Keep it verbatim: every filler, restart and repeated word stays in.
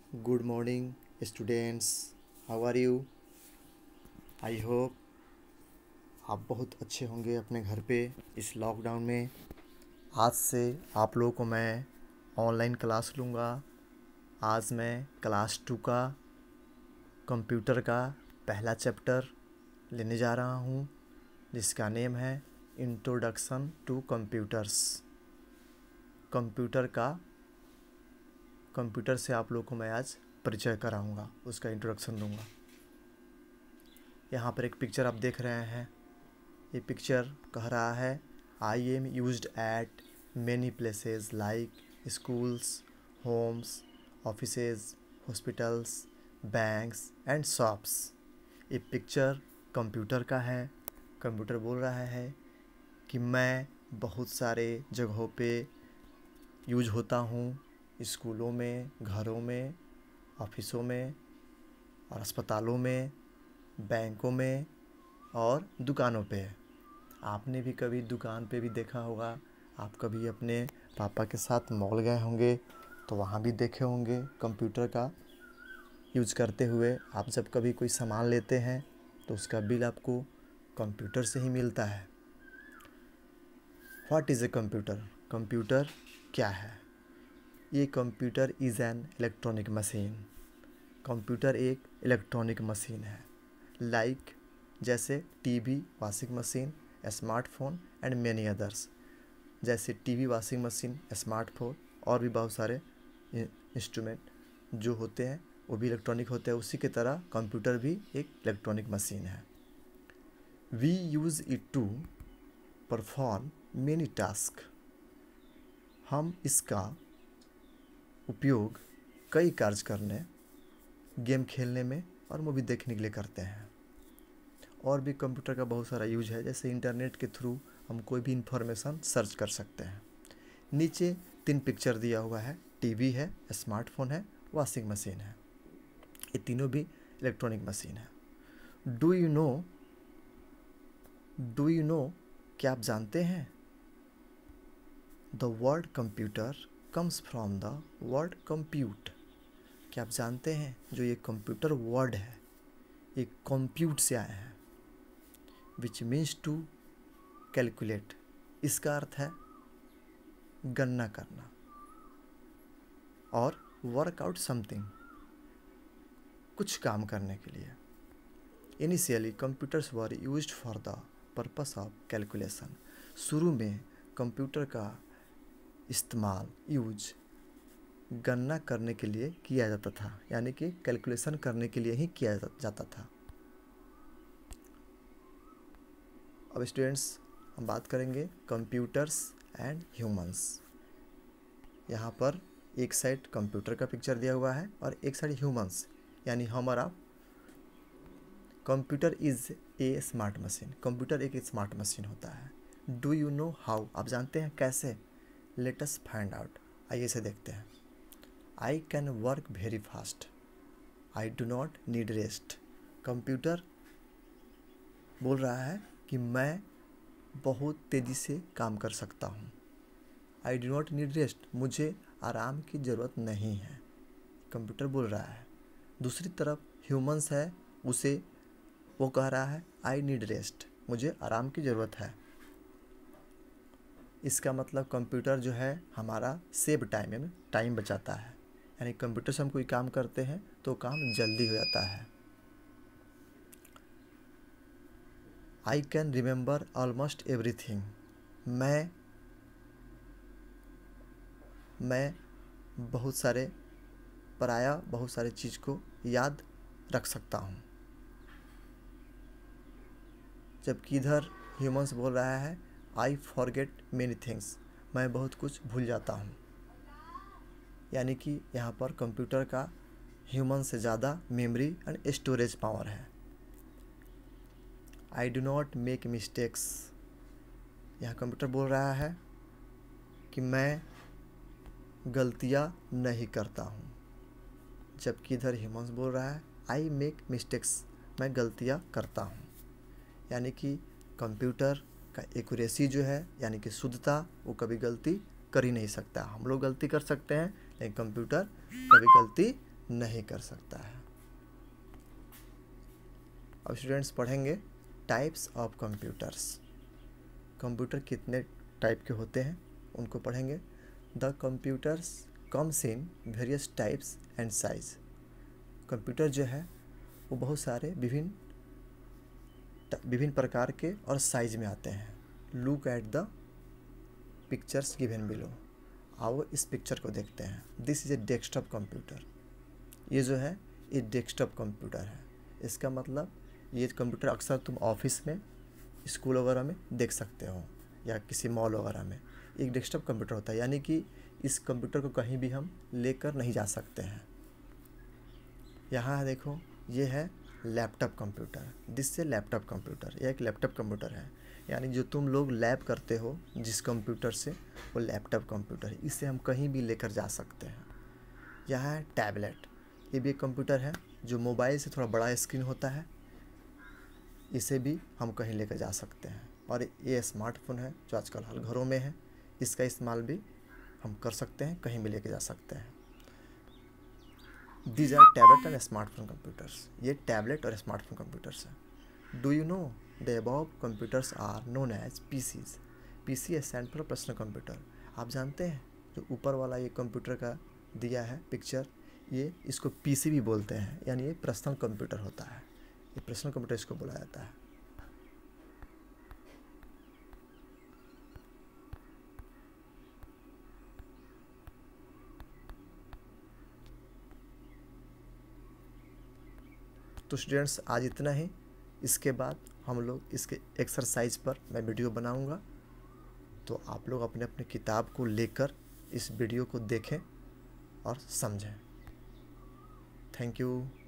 Good morning, students. How are you? I hope आप बहुत अच्छे होंगे अपने घर पे इस लॉकडाउन में। आज से आप लोगों को मैं ऑनलाइन क्लास लूँगा। आज मैं क्लास टू का कंप्यूटर का पहला चैप्टर लेने जा रहा हूँ, जिसका नेम है इंट्रोडक्शन टू कंप्यूटर्स। कंप्यूटर का कंप्यूटर से आप लोगों को मैं आज परिचय कराऊंगा, उसका इंट्रोडक्शन दूंगा। यहाँ पर एक पिक्चर आप देख रहे हैं। ये पिक्चर कह रहा है I am used at many places like schools, homes, offices, hospitals, banks and shops. ये पिक्चर कंप्यूटर का है। कंप्यूटर बोल रहा है कि मैं बहुत सारे जगहों पे यूज होता हूँ, स्कूलों में, घरों में, ऑफिसों में और अस्पतालों में, बैंकों में और दुकानों पे। आपने भी कभी दुकान पे भी देखा होगा। आप कभी अपने पापा के साथ मॉल गए होंगे तो वहाँ भी देखे होंगे कंप्यूटर का यूज करते हुए। आप जब कभी कोई सामान लेते हैं तो उसका बिल आपको कंप्यूटर से ही मिलता है। What is a computer? Computer क्या है? ये computer is an electronic machine. Computer एक इलेक्ट्रॉनिक मशीन है, लाइक like, जैसे TV, washing machine, smartphone and many others. जैसे टीवी, वॉशिंग मशीन, स्मार्टफोन और भी बहुत सारे इंस्ट्रूमेंट जो होते हैं वो भी इलेक्ट्रॉनिक होते हैं। उसी की तरह कंप्यूटर भी एक इलेक्ट्रॉनिक मशीन है। We use it to perform many task. हम इसका उपयोग कई कार्य करने, गेम खेलने में और मूवी देखने के लिए करते हैं। और भी कंप्यूटर का बहुत सारा यूज है, जैसे इंटरनेट के थ्रू हम कोई भी इंफॉर्मेशन सर्च कर सकते हैं। नीचे तीन पिक्चर दिया हुआ है। टीवी है, स्मार्टफोन है, वॉशिंग मशीन है। ये तीनों भी इलेक्ट्रॉनिक मशीन है। Do you know do you know क्या आप जानते हैं? The word computer comes from the word compute. क्या आप जानते हैं जो ये कंप्यूटर वर्ड है ये कंप्यूट से आया है, विच मीन्स टू कैलकुलेट। इसका अर्थ है गणना करना, और वर्क आउट समथिंग, कुछ काम करने के लिए। Initially computers were used for the purpose of calculation. शुरू में कंप्यूटर का इस्तेमाल, यूज गणना करने के लिए किया जाता था, यानी कि कैलकुलेशन करने के लिए ही किया जाता था। अब स्टूडेंट्स हम बात करेंगे कंप्यूटर्स एंड ह्यूमंस। यहाँ पर एक साइड कंप्यूटर का पिक्चर दिया हुआ है और एक साइड ह्यूमंस, यानी हम और आप। Computer is a smart machine. Computer एक स्मार्ट मशीन होता है। Do you know how? आप जानते हैं कैसे? Let us find out. आइए इसे देखते हैं। I can work very fast. I do not need rest. Computer बोल रहा है कि मैं बहुत तेज़ी से काम कर सकता हूँ। I do not need rest, मुझे आराम की ज़रूरत नहीं है, कंप्यूटर बोल रहा है। दूसरी तरफ ह्यूमंस है, उसे वो कह रहा है आई नीड रेस्ट, मुझे आराम की ज़रूरत है। इसका मतलब कंप्यूटर जो है हमारा सेव टाइम में टाइम बचाता है, यानी कंप्यूटर से हम कोई काम करते हैं तो काम जल्दी हो जाता है। I can remember almost everything. मैं मैं बहुत सारे प्रायः बहुत सारे चीज़ को याद रख सकता हूँ। जबकि इधर ह्यूमंस बोल रहा है आई फॉरगेट मेनी थिंग्स। मैं बहुत कुछ भूल जाता हूँ, यानी कि यहाँ पर कंप्यूटर का ह्यूमन से ज़्यादा मेमोरी एंड स्टोरेज पावर है। I do not make mistakes. यहाँ कंप्यूटर बोल रहा है कि मैं गलतियाँ नहीं करता हूँ, जबकि इधर ह्यूमंस बोल रहा है आई मेक मिस्टेक्स, मैं गलतियाँ करता हूँ। यानी कि कंप्यूटर का एक्यूरेसी जो है, यानी कि शुद्धता, वो कभी गलती कर ही नहीं सकता। हम लोग गलती कर सकते हैं लेकिन कंप्यूटर कभी गलती नहीं कर सकता है। अब स्टूडेंट्स पढ़ेंगे टाइप्स ऑफ कंप्यूटर्स। कंप्यूटर कितने टाइप के होते हैं उनको पढ़ेंगे। The computers comes in various types and size. Computer जो है वो बहुत सारे विभिन्न विभिन्न प्रकार के और साइज में आते हैं। Look at the pictures given below. आओ इस पिक्चर को देखते हैं। This is a desktop computer. ये जो है ये डेस्कटॉप कंप्यूटर है। इसका मतलब ये कंप्यूटर अक्सर तुम ऑफिस में, स्कूल वगैरह में देख सकते हो या किसी मॉल वगैरह में। एक डेस्कटॉप कंप्यूटर होता है, यानी कि इस कंप्यूटर को कहीं भी हम लेकर नहीं जा सकते हैं। यहाँ देखो ये है लैपटॉप कंप्यूटर। दिस से लैपटॉप कंप्यूटर, यह एक लैपटॉप कंप्यूटर है, यानी जो तुम लोग लैब करते हो जिस कंप्यूटर से, वो लैपटॉप कंप्यूटर है। इसे हम कहीं भी लेकर जा सकते हैं। यहाँ है टैबलेट। ये भी एक कंप्यूटर है जो मोबाइल से थोड़ा बड़ा स्क्रीन होता है। इसे भी हम कहीं लेकर जा सकते हैं। और ये स्मार्टफोन है जो आजकल हर घरों में है। इसका इस्तेमाल भी हम कर सकते हैं, कहीं भी लेकर जा सकते हैं। These are tablet and smartphone computers. ये टैबलेट और स्मार्टफोन कंप्यूटर्स हैं। Do you know the above computers are known as PCs. P C stand for personal computer. आप जानते हैं जो ऊपर वाला ये कंप्यूटर का दिया है पिक्चर, ये इसको पी सी भी बोलते हैं, यानी ये पर्सनल कंप्यूटर होता है। ये पर्सनल कंप्यूटर इसको बोला जाता है। तो स्टूडेंट्स आज इतना ही। इसके बाद हम लोग इसके एक्सरसाइज पर मैं वीडियो बनाऊंगा, तो आप लोग अपने अपने किताब को लेकर इस वीडियो को देखें और समझें। Thank you.